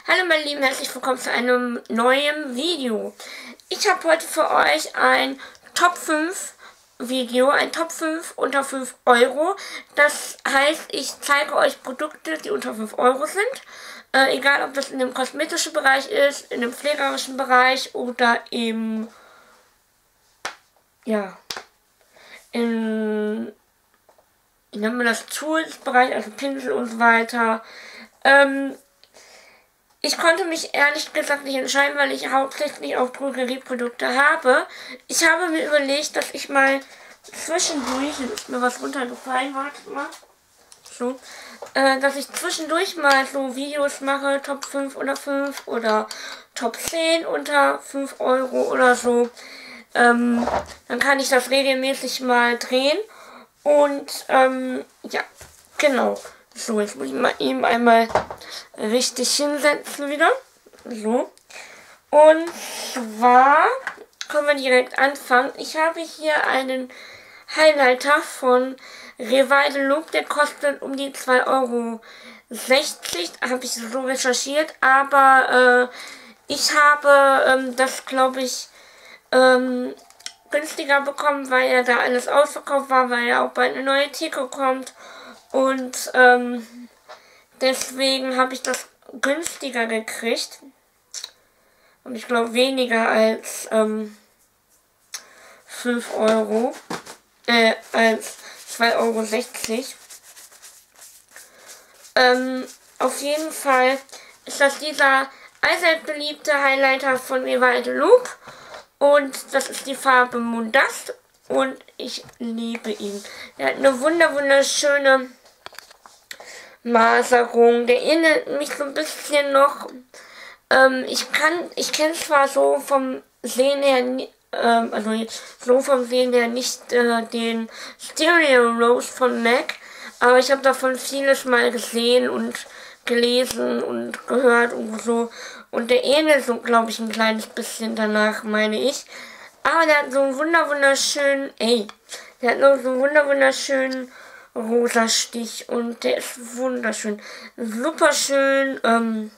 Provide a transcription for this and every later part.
Hallo meine Lieben, herzlich willkommen zu einem neuen Video. Ich habe heute für euch ein Top 5 Video, ein Top 5 unter 5 Euro. Das heißt, ich zeige euch Produkte, die unter 5 Euro sind. Egal, ob das in dem kosmetischen Bereich ist, in dem pflegerischen Bereich oder im, wie nennt man das, Tools-Bereich, also Pinsel und so weiter. Ich konnte mich ehrlich gesagt nicht entscheiden, weil ich hauptsächlich auch Drogerieprodukte habe. Ich habe mir überlegt, dass ich mal zwischendurch, jetzt ist mir was runtergefallen, wartet mal, so, dass ich zwischendurch mal so Videos mache, Top 5 unter 5 oder Top 10 unter 5 Euro oder so. Dann kann ich das regelmäßig mal drehen und ja, genau. So, jetzt muss ich mal eben einmal richtig hinsetzen wieder. So. Und zwar können wir direkt anfangen. Ich habe hier einen Highlighter von Revival Look. Der kostet um die 2,60 €. Habe ich so recherchiert. Aber ich habe das, glaube ich, günstiger bekommen, weil ja da alles ausverkauft war, weil ja auch bald eine neue Theke kommt. Und deswegen habe ich das günstiger gekriegt. Und ich glaube weniger als 5 Euro. Als 2,60 €. Auf jeden Fall ist das dieser allseits beliebte Highlighter von Revival Look. Und das ist die Farbe Moon Dust. Und ich liebe ihn. Er hat eine wunderschöne Maserung. Der erinnert mich so ein bisschen noch. Ich kenne zwar so vom Sehen her, nicht den Stereo Rose von MAC, aber ich habe davon vieles mal gesehen und gelesen und gehört und so. Und der ähnelt so, glaube ich, ein kleines bisschen danach, meine ich. Aber der hat so einen wunderschönen, der hat noch so einen wunderschönen rosa Stich und der ist wunderschön. Super schön,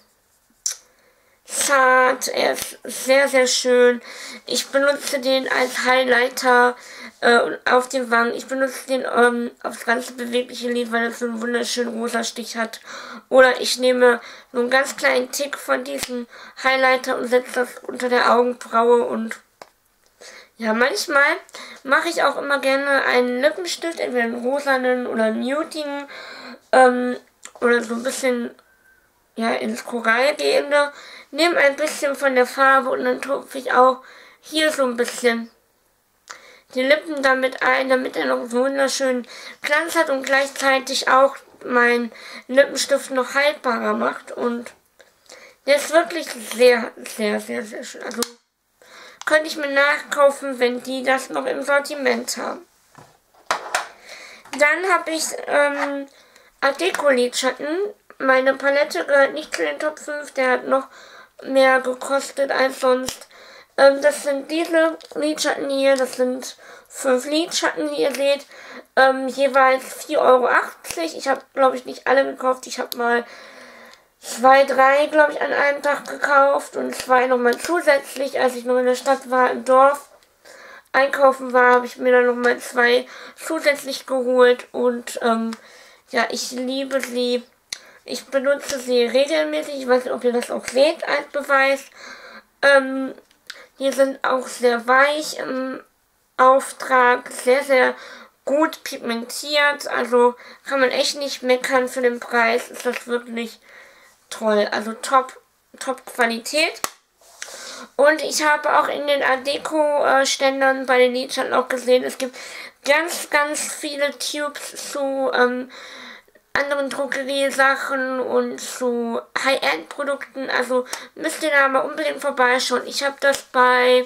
zart, er ist sehr schön. Ich benutze den als Highlighter auf den Wangen. Ich benutze den aufs ganze bewegliche Lid, weil er so einen wunderschönen rosa Stich hat. Oder ich nehme so einen ganz kleinen Tick von diesem Highlighter und setze das unter der Augenbraue und ja, manchmal mache ich auch immer gerne einen Lippenstift, entweder einen rosanen oder einen nutigen, oder so ein bisschen, ja, ins Korall gehende. Nehme ein bisschen von der Farbe und dann tupfe ich auch hier so ein bisschen die Lippen damit ein, damit er noch so wunderschönen Glanz hat und gleichzeitig auch meinen Lippenstift noch haltbarer macht. Und der ist wirklich sehr schön. Also könnte ich mir nachkaufen, wenn die das noch im Sortiment haben. Dann habe ich Art Deco Lidschatten. Meine Palette gehört nicht zu den Top 5, der hat noch mehr gekostet als sonst. Das sind diese Lidschatten hier, das sind 5 Lidschatten, wie ihr seht. Jeweils 4,80 €. Ich habe, glaube ich, nicht alle gekauft. Ich habe mal 2, 3, glaube ich, an einem Tag gekauft und 2 nochmal zusätzlich, als ich noch in der Stadt war, im Dorf einkaufen war, habe ich mir dann nochmal 2 zusätzlich geholt und ja, ich liebe sie. Ich benutze sie regelmäßig, ich weiß nicht, ob ihr das auch seht als Beweis. Die sind auch sehr weich im Auftrag, sehr gut pigmentiert, also kann man echt nicht meckern. Für den Preis ist das wirklich toll, also top Qualität. Und ich habe auch in den Art Deco Ständern bei den Lidschatten auch gesehen, es gibt ganz viele Tubes zu anderen Drogeriesachen und zu High-End-Produkten. Also müsst ihr da mal unbedingt vorbeischauen. Ich habe das bei,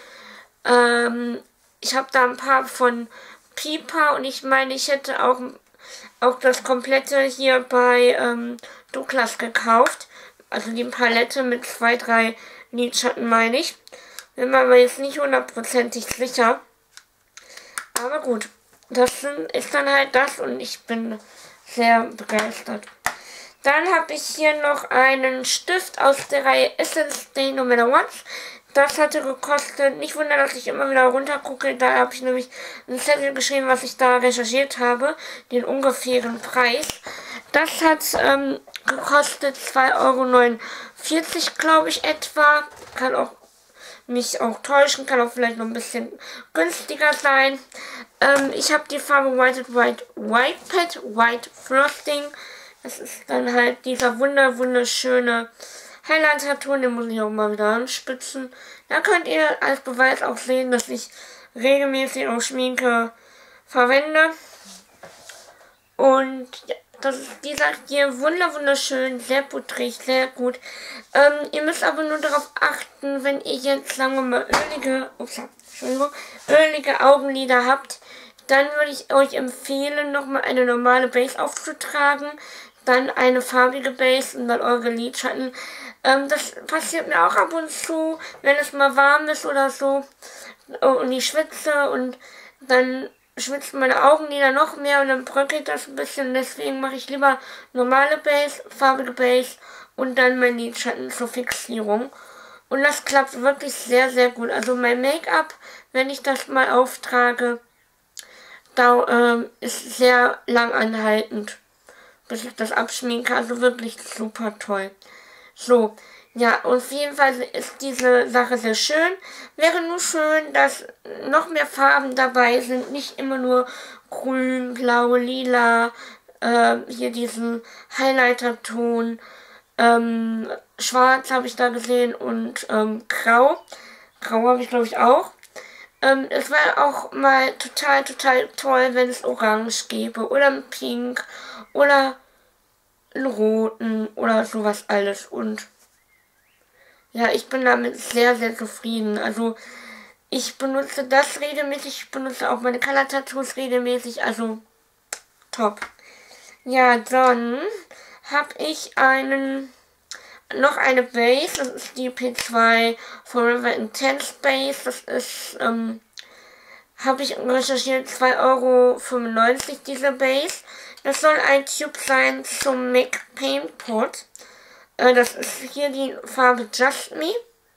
ich habe da ein paar von Pipa und ich meine, ich hätte auch das komplette hier bei Douglas gekauft. Also die Palette mit 2, 3 Lidschatten, meine ich. Bin mir aber jetzt nicht hundertprozentig sicher. Aber gut, das ist dann halt das und ich bin sehr begeistert. Dann habe ich hier noch einen Stift aus der Reihe Essence Day No Matter What. Das hatte gekostet, nicht wundern, dass ich immer wieder runtergucke, da habe ich nämlich einen Zettel geschrieben, was ich da recherchiert habe, den ungefähren Preis. Das hat gekostet 2,49 €, glaube ich, etwa. Kann auch mich auch täuschen, kann auch vielleicht noch ein bisschen günstiger sein. Ich habe die Farbe White Pad, White Frosting. Das ist dann halt dieser wunderschöne Highlighter-Ton, den muss ich auch mal wieder anspitzen. Da könnt ihr als Beweis auch sehen, dass ich regelmäßig auch Schminke verwende. Und ja, das ist dieser hier wunderschön, sehr putrig, sehr gut. Ihr müsst aber nur darauf achten, wenn ihr jetzt, sagen wir mal, ölige Augenlider habt, dann würde ich euch empfehlen, nochmal eine normale Base aufzutragen, dann eine farbige Base und dann eure Lidschatten. Das passiert mir auch ab und zu, wenn es mal warm ist oder so und ich schwitze und dann schwitzen meine Augenlider noch mehr und dann bröckelt das ein bisschen. Deswegen mache ich lieber normale Base, farbige Base und dann mein Lidschatten zur Fixierung. Und das klappt wirklich sehr gut. Also mein Make-up, wenn ich das mal auftrage, ist sehr lang anhaltend, bis ich das abschminke. Also wirklich super toll. So, ja, auf jeden Fall ist diese Sache sehr schön. Wäre nur schön, dass noch mehr Farben dabei sind. Nicht immer nur grün, blau, lila, hier diesen Highlighter-Ton. Schwarz habe ich da gesehen und grau. Grau habe ich, glaube ich, auch. Es wäre auch mal total toll, wenn es orange gäbe oder ein Pink oder einen roten oder sowas alles. Und ja, ich bin damit sehr zufrieden. Also ich benutze das regelmäßig, ich benutze auch meine Color Tattoos regelmäßig, also top. Ja, dann habe ich noch eine Base, das ist die P2 Forever Intense Base, das ist, habe ich recherchiert, 2,95 € diese Base. Das soll ein Tube sein zum MAC Paint Pot. Das ist hier die Farbe Just Me.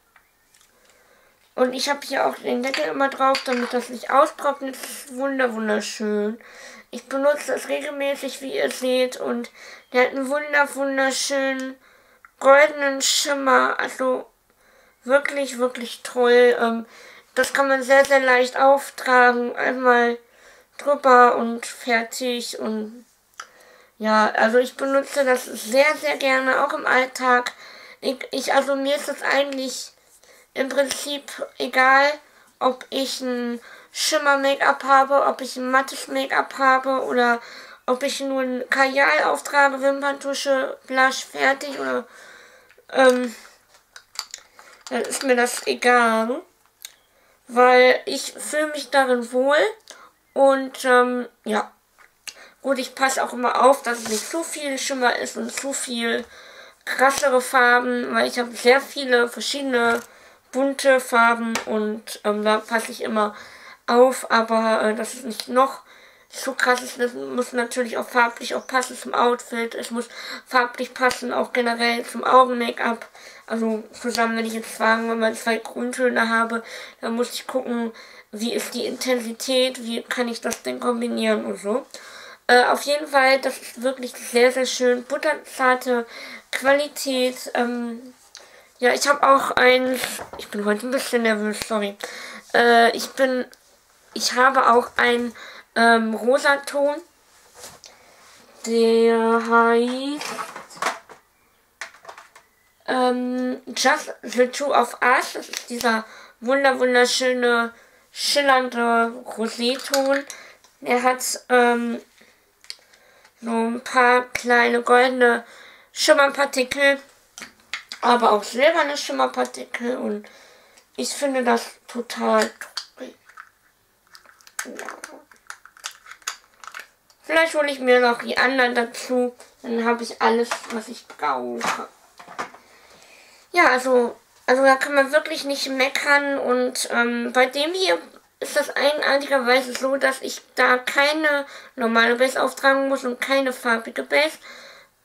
Und ich habe hier auch den Deckel immer drauf, damit das nicht austrocknet. Das ist wunderschön. Ich benutze es regelmäßig, wie ihr seht. Und der hat einen wunderschönen goldenen Schimmer. Also wirklich toll. Das kann man sehr leicht auftragen. Einmal drüber und fertig. Und ja, also ich benutze das sehr gerne, auch im Alltag. Also mir ist es eigentlich im Prinzip egal, ob ich ein Schimmer-Make-up habe, ob ich ein mattes Make-up habe oder ob ich nur ein Kajal auftrage, Wimperntusche, Blush, fertig oder dann ist mir das egal, weil ich fühle mich darin wohl und ja. Gut, ich passe auch immer auf, dass es nicht zu viel Schimmer ist und zu viel krassere Farben, weil ich habe sehr viele verschiedene bunte Farben und da passe ich immer auf, aber dass es nicht noch zu krass ist. Das muss natürlich auch farblich auch passen zum Outfit. Es muss farblich passen, auch generell zum Augen-Make-up. Also zusammen, wenn ich jetzt sagen wir mal 2 Grundtöne habe, dann muss ich gucken, wie ist die Intensität, wie kann ich das denn kombinieren und so. Auf jeden Fall, das ist wirklich sehr schön. Butterzarte Qualität. Ja, ich habe auch ich bin heute ein bisschen nervös, sorry. Ich habe auch einen Rosaton. Der heißt Just the Two of Us. Das ist dieser wunderschöne, schillernde Roséton. Er hat so ein paar kleine goldene Schimmerpartikel, aber auch silberne Schimmerpartikel und ich finde das total toll. Ja. Vielleicht hole ich mir noch die anderen dazu, dann habe ich alles, was ich brauche. Ja, also da kann man wirklich nicht meckern und bei dem hier ist das eigenartigerweise so, dass ich da keine normale Base auftragen muss und keine farbige Base.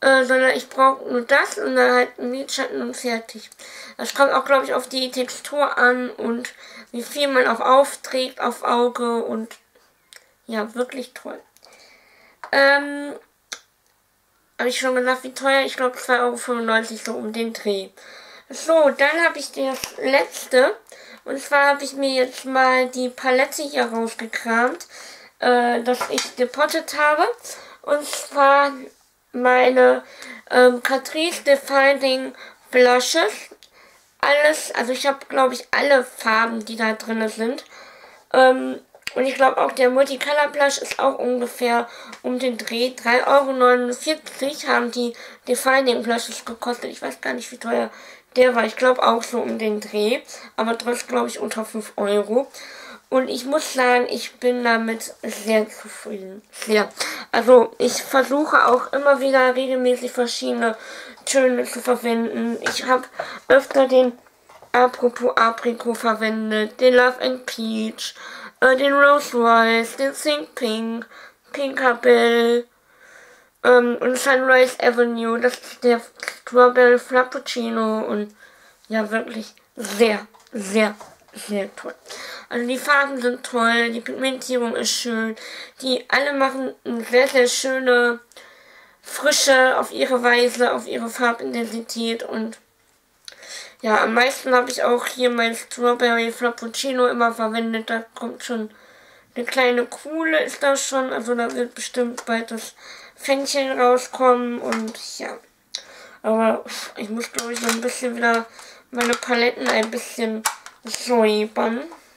sondern ich brauche nur das und dann halt einen Lidschatten und fertig. Das kommt auch, glaube ich, auf die Textur an und wie viel man auch aufträgt auf Auge und ja, wirklich toll. Habe ich schon gesagt, wie teuer? Ich glaube 2,95 € so um den Dreh. So, dann habe ich das letzte. Und zwar habe ich mir jetzt mal die Palette hier rausgekramt, das ich depottet habe. Und zwar meine Catrice Defining Blushes. Alles, also ich habe, glaube ich, alle Farben, die da drin sind. Und ich glaube auch der Multicolor Blush ist auch ungefähr um den Dreh. 3,49 € haben die Defining Blushes gekostet. Ich weiß gar nicht, wie teuer der war. Ich glaube auch so um den Dreh. Aber trotzdem, glaube ich, unter 5 €. Und ich muss sagen, ich bin damit sehr zufrieden. Sehr. Also ich versuche auch immer wieder regelmäßig verschiedene Töne zu verwenden. Ich habe öfter den Apropos Aprikot verwendet, den Love and Peach, den Rose Royce, den Think Pink, Pinkabelle und Sunrise Avenue. Das ist der Strawberry Frappuccino und ja, wirklich sehr, sehr, sehr toll. Also die Farben sind toll, die Pigmentierung ist schön, die alle machen eine sehr, sehr schöne Frische auf ihre Weise, auf ihre Farbintensität und ja, am meisten habe ich auch hier mein Strawberry Frappuccino immer verwendet. Da kommt schon eine kleine Kuhle, ist da schon. Also da wird bestimmt bald das Fännchen rauskommen. Und ja, aber ich muss, glaube ich, so ein bisschen wieder meine Paletten ein bisschen säubern.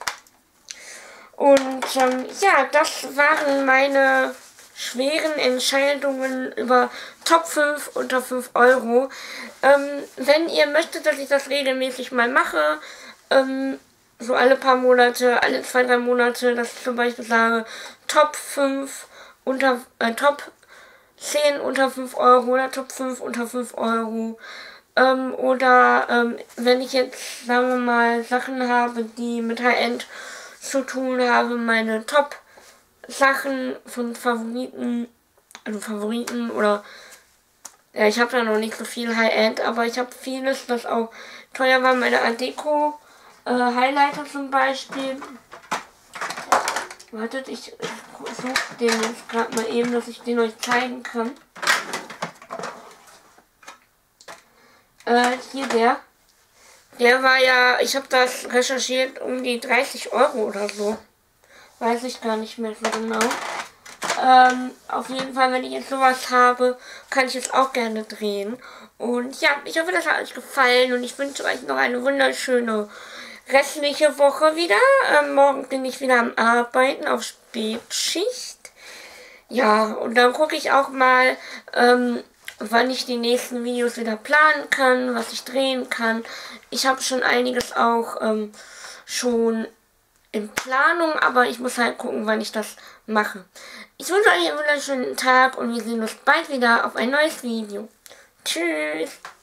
Und ja, das waren meine schweren Entscheidungen über Top 5 unter 5 €. Wenn ihr möchtet, dass ich das regelmäßig mal mache, so alle paar Monate, alle 2-3 Monate, dass ich zum Beispiel sage, Top 5 unter, Top 10 unter 5 € oder Top 5 unter 5 €. Oder wenn ich jetzt, sagen wir mal, Sachen habe, die mit High-End zu tun haben, meine Top Sachen von Favoriten, also Favoriten oder ja, ich habe da noch nicht so viel High-End, aber ich habe vieles, das auch teuer war. Meine Art Deco Highlighter zum Beispiel. Wartet, ich suche den jetzt gerade mal eben, dass ich den euch zeigen kann. Hier der war ja, ich habe das recherchiert, um die 30 € oder so. Weiß ich gar nicht mehr so genau. Auf jeden Fall, wenn ich jetzt sowas habe, kann ich es auch gerne drehen. Und ja, ich hoffe, das hat euch gefallen und ich wünsche euch noch eine wunderschöne restliche Woche wieder. Morgen bin ich wieder am Arbeiten auf Spätschicht. Ja, und dann gucke ich auch mal, wann ich die nächsten Videos wieder planen kann, was ich drehen kann. Ich habe schon einiges auch schon in Planung, aber ich muss halt gucken, wann ich das mache. Ich wünsche euch einen wunderschönen Tag und wir sehen uns bald wieder auf ein neues Video. Tschüss!